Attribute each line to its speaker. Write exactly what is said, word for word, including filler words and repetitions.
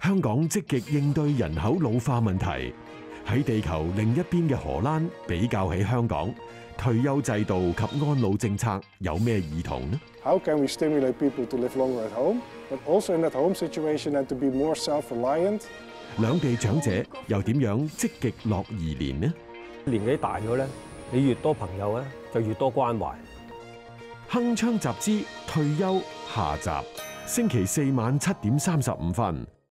Speaker 1: 香港積極應對人口老化問題，喺地球另一邊嘅荷蘭比較起香港，退休制度及安老政策有咩異同呢？
Speaker 2: How can we stimulate people to live longer at home, but also in that home situation and to be more self-reliant?
Speaker 1: 兩地長者又點樣積極樂頤年呢？
Speaker 3: 年紀大咗咧，你越多朋友咧，就越多關懷。
Speaker 1: 鏗鏘集之退休下集，星期四晚七點三十五分。